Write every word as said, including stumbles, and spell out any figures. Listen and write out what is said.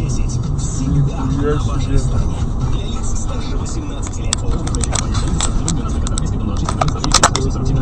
десять. Всегда Нихуя на вашей себе. стороне. Для лиц старше восемнадцати лет.